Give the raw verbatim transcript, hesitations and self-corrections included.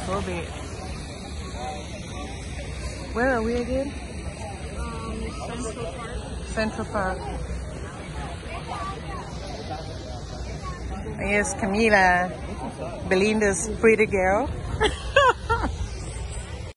claustrophobic. Where are we again? Um, Central Park. Central Park. Here's Camila, Belinda's pretty girl.